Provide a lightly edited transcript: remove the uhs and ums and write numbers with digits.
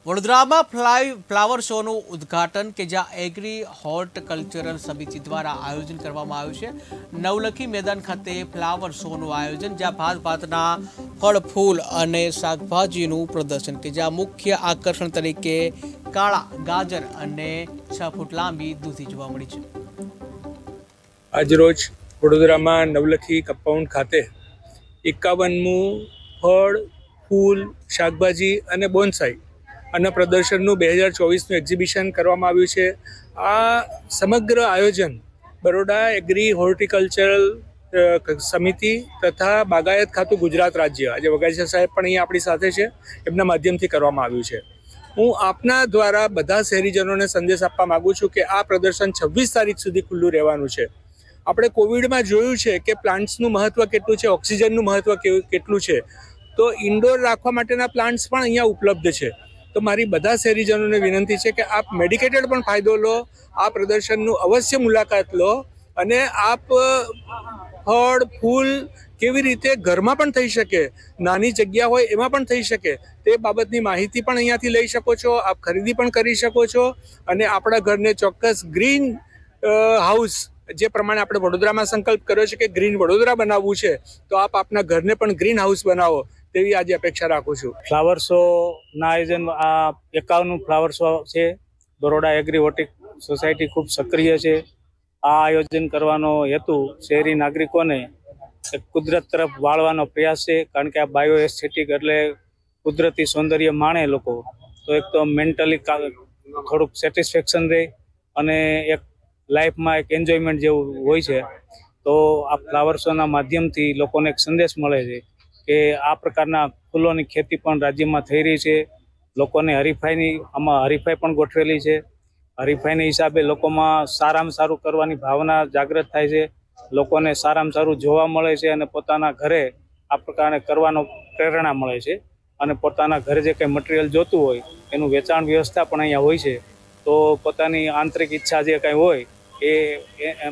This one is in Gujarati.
વડોદરામાં ફ્લાવર શોનું ઉદ્ઘાટન કે જ્યાં એગ્રી હોર્ટિકલ્ચરલ સમિતિ દ્વારા આયોજન કરવામાં આવ્યું છે। નવલખી મેદાન ખાતે ફ્લાવર શોનું આયોજન જ્યાં ભાતભાતના ફળ ફૂલ અને શાકભાજીનું પ્રદર્શન કે જ્યાં મુખ્ય આકર્ષણ તરીકે કાળા ગાજર અને 6 ફૂટ લાંબી દૂધી જોવા મળી છે। આજરોજ વડોદરામાં નવલખી કમ્પાઉન્ડ ખાતે 51મું ફળ ફૂલ શાકભાજી અને બોન્સાઈ અને પ્રદર્શનનું 2024નું એક્ઝિબિશન કરવામાં આવ્યું છે। આ સમગ્ર આયોજન બરોડા એગ્રી હોર્ટિકલ્ચરલ સમિતિ તથા બાગાયત ખાતું ગુજરાત રાજ્ય, આજે વગાસિયા સાહેબ પણ અહીંયા આપણી સાથે છે, એમના માધ્યમથી કરવામાં આવ્યું છે। હું આપના દ્વારા બધા શહેરીજનોને સંદેશ આપવા માગું છું કે આ પ્રદર્શન 26 તારીખ સુધી ખુલ્લું રહેવાનું છે। આપણે કોવિડમાં જોયું છે કે પ્લાન્ટ્સનું મહત્વ કેટલું છે, ઓક્સિજનનું મહત્વ કેટલું છે, તો ઇન્ડોર રાખવા માટેના પ્લાન્ટ્સ પણ અહીંયા ઉપલબ્ધ છે। તો મારી બધા શહેરીજનોને વિનંતી છે કે આપ મેડિકેટેડ પણ ફાયદો લો, આ પ્રદર્શનનું અવશ્ય મુલાકાત લો અને આપ ફળ ફૂલ કેવી રીતે ઘરમાં પણ થઈ શકે, નાની જગ્યા હોય એમાં પણ થઈ શકે તે બાબતની માહિતી પણ અહીંયાથી લઈ શકો છો, આપ ખરીદી પણ કરી શકો છો અને આપણા ઘરને ચોક્કસ ગ્રીન હાઉસ જે પ્રમાણે આપણે વડોદરામાં સંકલ્પ કર્યો છે કે ગ્રીન વડોદરા બનાવવું છે, તો આપ આપના ઘરને પણ ગ્રીન હાઉસ બનાવો તેવી આજે અપેક્ષા રાખું છું। ફ્લાવર શોના આયોજન આ 51મું ફ્લાવર શો છે। બરોડા એગ્રી હોર્ટિક સોસાયટી ખૂબ સક્રિય છે। આ આયોજન કરવાનો હેતુ શહેરી નાગરિકોને કુદરત તરફ વાળવાનો પ્રયાસ છે, કારણ કે આ બાયો એસ્થેટિક એટલે કુદરતી સૌંદર્ય માણે લોકો, તો એક તો મેન્ટલી થોડુંક સેટિસ્ફેક્શન રહે અને એક લાઈફમાં એક એન્જોયમેન્ટ જેવું હોય છે। તો આ ફ્લાવર શોના માધ્યમથી લોકોને એક સંદેશ મળે છે કે આ પ્રકારના ફૂલોની ખેતી પણ રાજ્યમાં થઈ રહી છે। લોકોને આમાં હરીફાઈ પણ ગોઠવેલી છે। હરીફાઈના હિસાબે લોકોમાં સારામાં સારું કરવાની ભાવના જાગૃત થાય છે, લોકોને સારામાં સારું જોવા મળે છે અને પોતાના ઘરે આ પ્રકારે કરવાનો પ્રેરણા મળે છે અને પોતાના ઘરે જે કંઈ મટીરિયલ જોતું હોય એનું વેચાણ વ્યવસ્થા પણ અહીંયા હોય છે। તો પોતાની આંતરિક ઈચ્છા જે કંઈ હોય એ